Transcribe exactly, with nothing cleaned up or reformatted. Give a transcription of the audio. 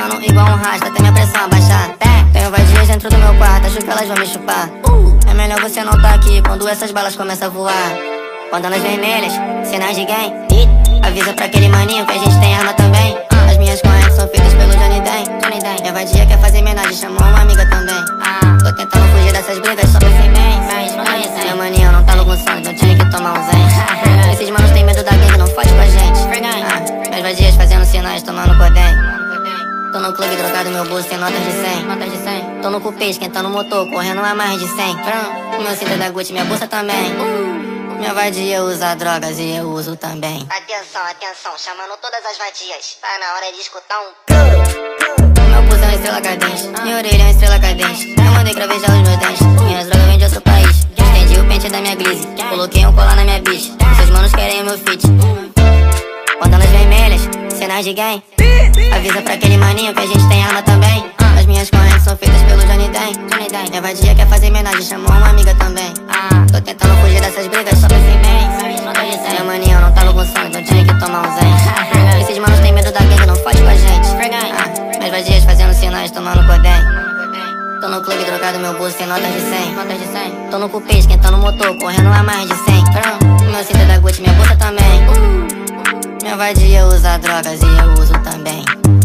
Sentando igual um rastro até minha pressão abaixar. Tenho vadias dentro do meu quarto, acho que elas vão me chupar. É melhor você não tá aqui quando essas balas começam a voar. Bandanas vermelhas, sinais de gang. Avisa pra aquele maninho que a gente tem arma também. As minhas correntes são feitas pelo Johnny Den. Minha vadia quer fazer homenagem, chamou uma amiga também. Tô tentando fugir dessas brigas, só pensei bem. Meu maninho não tava com sangue, eu tinha que tomar um zen. Esses manos têm medo da gangue, não fode com a gente. ah, Minhas vadias fazendo sinais, tomando codem. Tô no clube drogado, meu bolso tem notas de cem. Notas de cem. Tô no cupê, esquentando o motor, correndo a mais de cem. O meu cinto é da Gucci, minha bolsa também. Minha vadia usa drogas e eu uso também. Atenção, atenção, chamando todas as vadias. Tá na hora de escutar um. Meu pulso é uma estrela cadente, minha orelha é uma estrela cadente. Eu mandei cravejar os meus dentes, minhas drogas vêm de outro país. Estendi o pente da minha glizzy, coloquei um colar na minha bitch. Seus manos querem o meu fit. Bandanas vermelhas, sinais de gang. Avisa pra aquele maninho que a gente tem arma também. As minhas correntes são feitas pelo Johnny Den. Minha vadia quer fazer homenagem, chamou uma amiga também. Tô tentando fugir dessas brigas, só pensei bem. Meu maninho não tava com sangue, então tinha que tomar um zen. Esses manos têm medo da gangue, não fode com a gente. ah, Minhas vadias fazendo sinais, tomando codem. Tô no clube drogado, meu bolso tem notas de cem. Tô no cupê, esquentando o motor, correndo a mais de cem. O meu cinto é da Gucci, minha bolsa também. Minha vadia usa drogas e eu uso também.